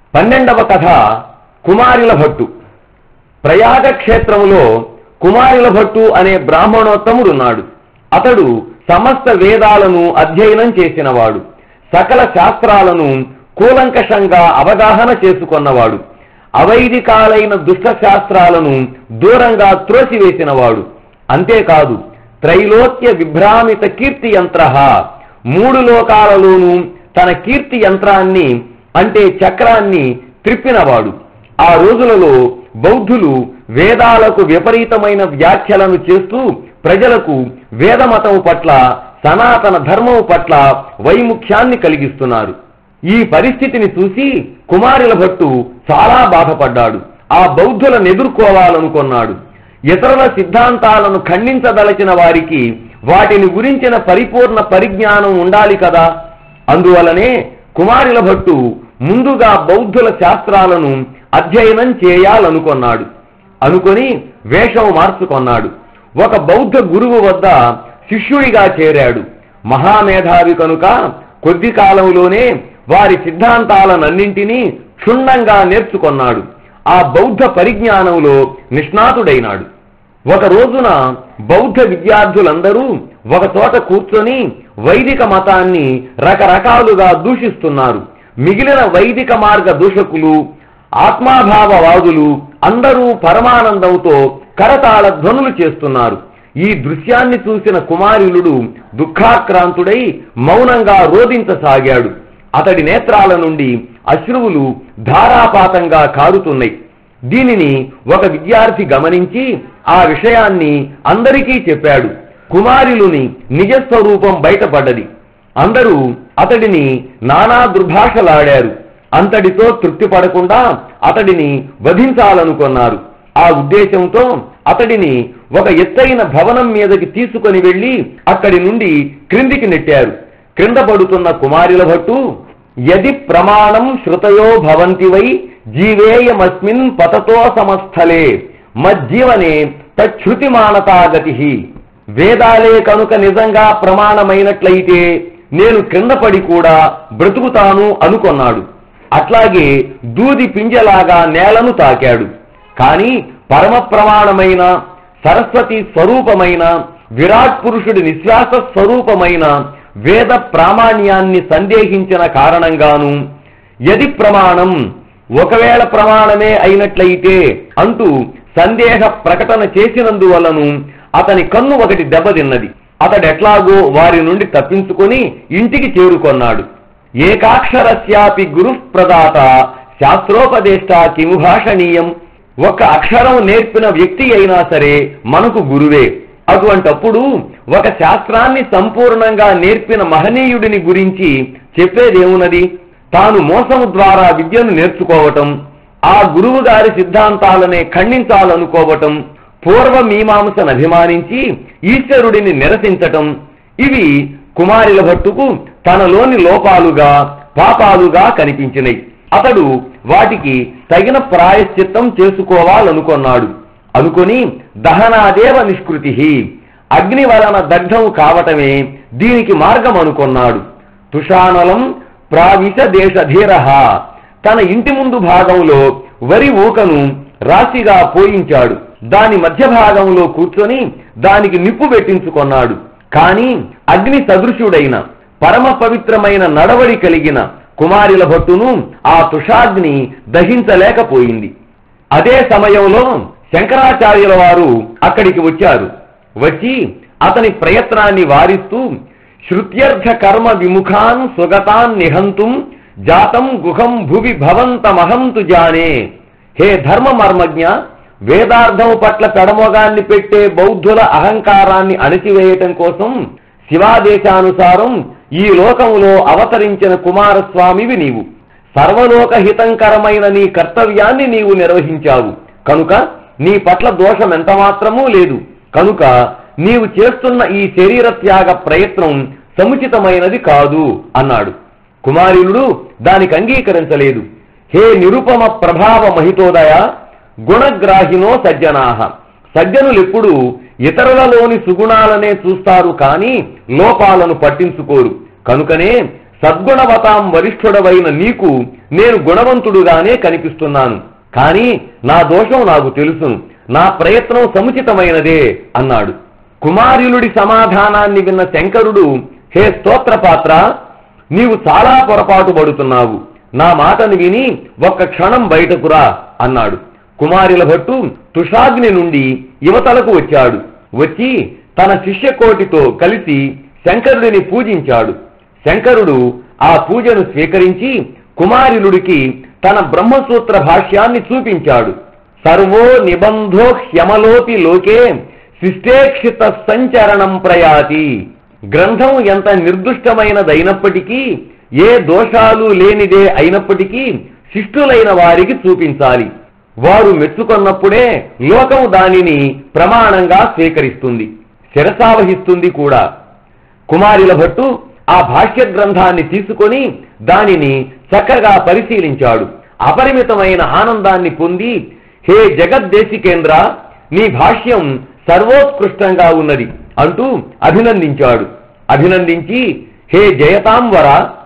12వ కథ కుమారుల భట్టు. ప్రయాగ క్షేత్రములో కుమారుల భట్టు అనే బ్రాహ్మణోత్తముడున్నాడు. అతడు సమస్త వేదాలను అధ్యయనం చేసినవాడు. సకల శాస్త్రాలను కూలంకషంగా అవగాహన చేసుకున్నవాడు. అవైదికాలైన దుష్ట శాస్త్రాలను దూరంగా త్రోసివేసినవాడు. అంతేకాదు, త్రైలోక్య విభ్రామిత కీర్తి యంత్ర, 3 లోకాలలోనూ తన కీర్తి యంత్రాన్ని అంటే చక్రాన్ని త్రిప్పినవాడు. ఆ రోజులలో బౌద్ధులు వేదాలకు విపరీతమైన వ్యాఖ్యలను చేస్తూ ప్రజలకు వేదమతం పట్ల, సనాతన ధర్మం పట్ల వైముఖ్యాన్ని కలిగిస్తున్నారు. ఈ పరిస్థితిని చూసి కుమారుల భట్టు చాలా బాధపడ్డాడు. ఆ బౌద్ధులను ఎదుర్కోవాలనుకున్నాడు. ఇతరుల సిద్ధాంతాలను ఖండించదలచిన వారికి వాటిని గురించిన పరిపూర్ణ పరిజ్ఞానం ఉండాలి కదా. అందువలనే కుమారుల భట్టు ముందుగా బౌద్ధుల శాస్త్రాలను అధ్యయనం చేయాలనుకున్నాడు. అనుకొని వేషం మార్చుకొన్నాడు. ఒక బౌద్ధ గురువు వద్ద శిష్యుడిగా చేరాడు. మహామేధావి కనుక కొద్ది కాలంలోనే వారి సిద్ధాంతాలనన్నింటినీ క్షుణ్ణంగా నేర్చుకొన్నాడు. ఆ బౌద్ధ పరిజ్ఞానంలో నిష్ణాతుడైనాడు. ఒక రోజున బౌద్ధ విద్యార్థులందరూ ఒక చోట కూర్చొని వైదిక మతాన్ని రకరకాలుగా దూషిస్తున్నారు. మిగిలిన వైదిక మార్గ దూషకులు, ఆత్మాభావవాదులు అందరూ పరమానందంతో కరతాళ ధ్వనులు చేస్తున్నారు. ఈ దృశ్యాన్ని చూసిన కుమారులుడు దుఃఖాక్రాంతుడై మౌనంగా రోదించసాగాడు. అతడి నేత్రాల నుండి అశ్రువులు ధారాపాతంగా కారుతున్నాయి. దీనిని ఒక విద్యార్థి గమనించి ఆ విషయాన్ని అందరికీ చెప్పాడు. కుమారులుని నిజస్వరూపం బయటపడ్డది. అందరూ అతడిని నానా దుర్భాషలాడారు. అంతటితో తృప్తి పడకుండా అతడిని వధించాలనుకున్నారు. ఆ ఉద్దేశంతో అతడిని ఒక ఎత్తైన భవనం మీదకి తీసుకొని వెళ్లి అక్కడి నుండి క్రిందికి నెట్టారు. క్రింద పడుతున్న కుమారుల భట్టు, యది ప్రమాణం శ్రుతయో భవంతి వై జీవేయమస్మిన్ పతతో సమస్థలే మజ్జీవనే తచ్ఛృతిమానతాగతి. వేదాలే కనుక నిజంగా ప్రమాణమైనట్లయితే నేను క్రింద పడి కూడా బ్రతుకుతాను అనుకున్నాడు. అట్లాగే దూది పింజలాగా నేలను తాకాడు. కాని పరమ ప్రమాణమైన, సరస్వతి స్వరూపమైన, విరాట్ పురుషుడి నిశ్వాస స్వరూపమైన వేద ప్రామాణ్యాన్ని సందేహించిన కారణంగాను, యది ప్రమాణం, ఒకవేళ ప్రమాణమే అయినట్లయితే అంటూ సందేహ ప్రకటన చేసినందువలను అతని కన్ను ఒకటి దెబ్బతిన్నది. అతడెట్లాగో వారి నుండి తప్పించుకొని ఇంటికి చేరుకొన్నాడు. ఏకాక్షరస్యాపి గురు ప్రదాత శాస్త్రోపదేష్ట కిము భాషణీయం. ఒక అక్షరం నేర్పిన వ్యక్తి అయినా సరే మనకు గురువే. అటువంటప్పుడు ఒక శాస్త్రాన్ని సంపూర్ణంగా నేర్పిన మహనీయుడిని గురించి చెప్పేదేమున్నది? తాను మోసము ద్వారా విద్యను నేర్చుకోవటం, ఆ గురువు గారి సిద్ధాంతాలనే ఖండించాలనుకోవటం, పూర్వ మీమాంసను అభిమానించి ఈశ్వరుడిని నిరసించటం, ఇవి కుమారుల భట్టుకు తనలోని లోపాలుగా, పాపాలుగా కనిపించినాయి. అతడు వాటికి తగిన ప్రాయశ్చిత్తం చేసుకోవాలనుకున్నాడు. అనుకొని దహనాదేవ నిష్కృతి, అగ్ని వలన దగ్ధం కావటమే దీనికి మార్గం అనుకున్నాడు. తుషానలం ప్రావిశ దేశధీర, తన ఇంటి ముందు భాగంలో వరి ఊకను రాశిగా పోయించాడు. దాని మధ్య భాగంలో కూర్చొని దానికి నిప్పు పెట్టించుకున్నాడు. కాని అగ్ని సదృశుడైన పరమ పవిత్రమైన నడవడి కలిగిన కుమారుల భట్టును ఆ తుషాగ్ని దహించలేకపోయింది. అదే సమయంలో శంకరాచార్యుల వారు అక్కడికి వచ్చారు. వచ్చి అతని ప్రయత్నాన్ని వారిస్తూ, శృత్యర్థ కర్మ విముఖాన్ సుగతాన్ నిహంతుం జాతం గుహం భువి భవంతమహంతు జానే. హే ధర్మ మర్మజ్ఞ, వేదార్థం పట్ల పెడమోగాన్ని పెట్టే బౌద్ధుల అహంకారాన్ని అణచివేయటం కోసం శివాదేశానుసారం ఈ లోకములో అవతరించిన కుమారస్వామివి నీవు. సర్వలోక హితంకరమైన నీ కర్తవ్యాన్ని నీవు నిర్వహించావు కనుక నీ పట్ల దోషం ఎంత మాత్రమూ లేదు. కనుక నీవు చేస్తున్న ఈ శరీర త్యాగ ప్రయత్నం సముచితమైనది కాదు అన్నాడు. కుమారులుడు దానికి అంగీకరించలేదు. హే నిరుపమ ప్రభావ మహితోదయ, గుణగ్రాహినో సజ్జనాహ. సజ్జనులెప్పుడు ఇతరులలోని సుగుణాలనే చూస్తారు కాని లోపాలను పట్టించుకోరు. కనుకనే సద్గుణవతాం వరిష్ఠుడవైన నీకు నేను గుణవంతుడుగానే కనిపిస్తున్నాను. కాని నా దోషం నాకు తెలుసును, నా ప్రయత్నం సముచితమైనదే అన్నాడు. కుమారిలుడి సమాధానాన్ని విన్న శంకరుడు, హే స్తోత్రపాత్ర, నీవు చాలా పొరపాటు పడుతున్నావు. నా మాటను విని ఒక్క క్షణం బయటకురా అన్నాడు. కుమారుల భట్టు తుషాగ్ని నుండి యువతలకు వచ్చాడు. వచ్చి తన శిష్యకోటితో కలిసి శంకరుడిని పూజించాడు. శంకరుడు ఆ పూజను స్వీకరించి కుమారిలుడికి తన బ్రహ్మసూత్ర భాష్యాన్ని చూపించాడు. సర్వో నిబంధో హ్యమలోపి లోకే శిష్టేక్షిత సంచరణం ప్రయాతి. గ్రంథం ఎంత నిర్దుష్టమైనదైనప్పటికీ, ఏ దోషాలు లేనిదే అయినప్పటికీ శిష్టులైన వారికి చూపించాలి. వారు మెచ్చుకొన్నప్పుడే లోకం దానిని ప్రమాణంగా స్వీకరిస్తుంది, శిరసావహిస్తుంది కూడా. కుమారుల భట్టు ఆ భాష్య గ్రంథాన్ని తీసుకొని దానిని చక్కగా పరిశీలించాడు. అపరిమితమైన ఆనందాన్ని పొంది, హే జగద్దేశికేంద్ర, నీ భాష్యం సర్వోత్కృష్టంగా ఉన్నది అంటూ అభినందించాడు. అభినందించి, హే జయతాంవర,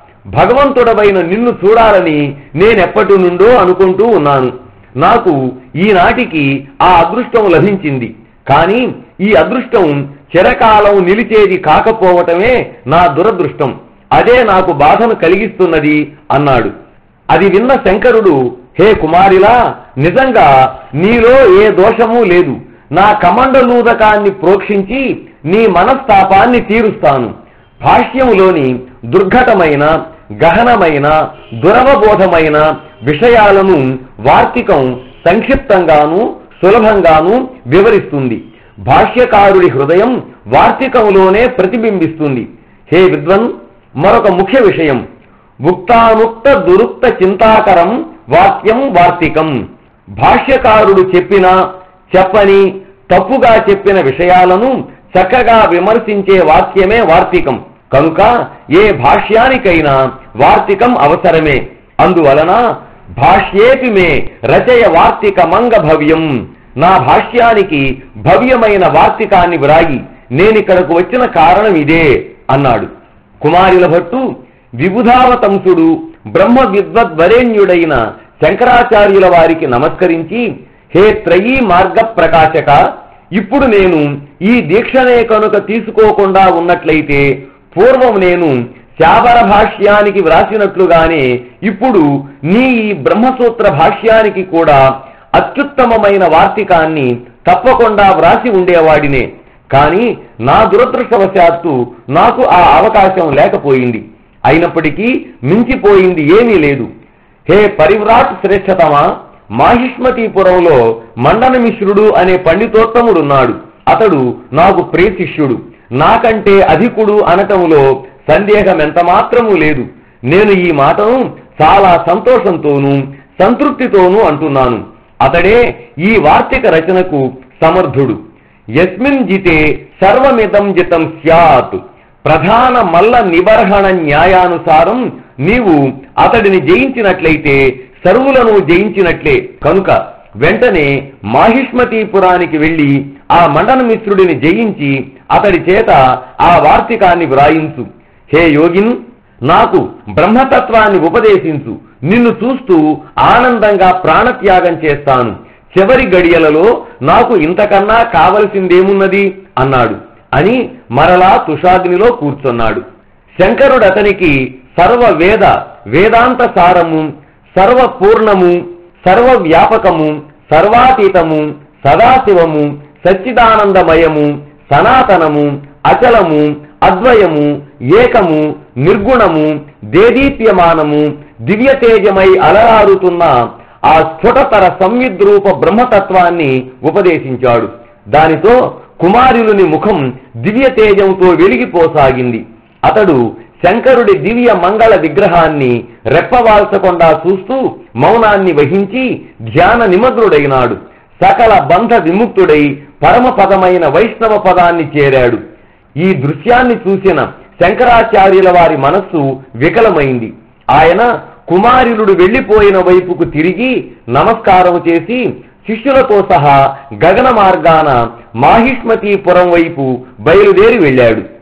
భగవంతుడవైన నిన్ను చూడాలని నేనెప్పటి నుండో అనుకుంటూ ఉన్నాను. నాకు ఈనాటికి ఆ అదృష్టం లభించింది. కానీ ఈ అదృష్టం చిరకాలం నిలిచేది కాకపోవటమే నా దురదృష్టం. అదే నాకు బాధను కలిగిస్తున్నది అన్నాడు. అది విన్న శంకరుడు, హే కుమారిలా, నిజంగా నీలో ఏ దోషమూ లేదు. నా కమండలూదకాన్ని ప్రోక్షించి నీ మనస్తాపాన్ని తీరుస్తాను. భాష్యములోని దుర్ఘటమైన, గహనమైన, దురవబోధమైన విషయాలను వార్తికం సంక్షిప్తంగాను సులభంగాను వివరిస్తుంది. భాష్యకారుడి హృదయం వార్తికంలోనే ప్రతిబింబిస్తుంది. హే విద్వన్, మరొక ముఖ్య విషయం, ఉక్తానుక్త దురుక్త చింతాకరం వాక్యం వార్తికం. భాష్యకారుడు చెప్పిన, చెప్పని, తప్పుగా చెప్పిన విషయాలను చక్కగా విమర్శించే వాక్యమే వార్తికం. కనుక ఏ భాష్యానికైనా వార్తికం అవసరమే. అందువలన భాష్యేపి మే రచయ వార్తిక మంగ భవ్యం. నా భాష్యానికి భవ్యమైన వార్తికాన్ని వ్రాయి. నేనిక్కడకు వచ్చిన కారణం ఇదే అన్నాడు. కుమారుల భట్టు విబుధావతంసుడు బ్రహ్మ విద్వద్వరేణ్యుడైన శంకరాచార్యుల వారికి నమస్కరించి, హే త్రయీ మార్గ ప్రకాశక, ఇప్పుడు నేను ఈ దీక్షనే కనుక తీసుకోకుండా ఉన్నట్లయితే పూర్వం నేను శాబర భాష్యానికి వ్రాసినట్లుగానే ఇప్పుడు నీ ఈ బ్రహ్మసూత్ర భాష్యానికి కూడా అత్యుత్తమమైన వార్తికాన్ని తప్పకుండా వ్రాసి ఉండేవాడినే. కానీ నా దురదృష్టవశాత్తు నాకు ఆ అవకాశం లేకపోయింది. అయినప్పటికీ మించిపోయింది ఏమీ లేదు. హే పరివ్రాట్ శ్రేష్ఠతమా, మాహిష్మతీపురంలో మండనమిశ్రుడు అనే పండితోత్తముడున్నాడు. అతడు నాకు ప్రియశిష్యుడు. నాకంటే అధికుడు అనటంలో సందేహం ఎంత మాత్రమూ లేదు. నేను ఈ మాటను చాలా సంతోషంతోనూ సంతృప్తితోనూ అంటున్నాను. అతడే ఈ వార్తిక రచనకు సమర్థుడు. యస్మిన్ జితే సర్వమిదం జితం స్యాత్. ప్రధాన మల్ల నిబర్హణ న్యాయానుసారం నీవు అతడిని జయించినట్లయితే సర్వులను జయించినట్లే. కనుక వెంటనే మాహిష్మతీపురానికి వెళ్లి ఆ మండనమిశ్రుడిని జయించి అతడి చేత ఆ వార్తికాన్ని వ్రాయించు. హే యోగిన్, నాకు బ్రహ్మతత్వాన్ని ఉపదేశించు. నిన్ను చూస్తూ ఆనందంగా ప్రాణత్యాగం చేస్తాను. చివరి గడియలలో నాకు ఇంతకన్నా కావలసిందేమున్నది అన్నాడు. అని మరలా తుషాగ్నిలో కూర్చున్నాడు. శంకరుడు అతనికి సర్వ వేదాంత సారము, సర్వపూర్ణము, సర్వవ్యాపకము, సర్వాతీతము, సదాశివము, సచ్చిదానందమయము, సనాతనము, అచలము, అద్వయము, ఏకము, నిర్గుణము, దేదీప్యమానము, దివ్యతేజమై అలరారుతున్న ఆ స్ఫుటతర సంవిద్రూప బ్రహ్మతత్వాన్ని ఉపదేశించాడు. దానితో కుమారుని ముఖం దివ్యతేజంతో వెలిగిపోసాగింది. అతడు శంకరుడి దివ్య మంగళ విగ్రహాన్ని రెప్పవాల్చకుండా చూస్తూ మౌనాన్ని వహించి ధ్యాన నిమగ్నుడైనాడు. సకల బంధ విముక్తుడై పరమపదమైన వైష్ణవ పదాన్ని చేరాడు. ఈ దృశ్యాన్ని చూసిన శంకరాచార్యుల వారి మనస్సు వికలమైంది. ఆయన కుమారుడు వెళ్లిపోయిన వైపుకు తిరిగి నమస్కారం చేసి శిష్యులతో సహా గగన మార్గాన మాహిష్మతీపురం వైపు బయలుదేరి వెళ్ళాడు.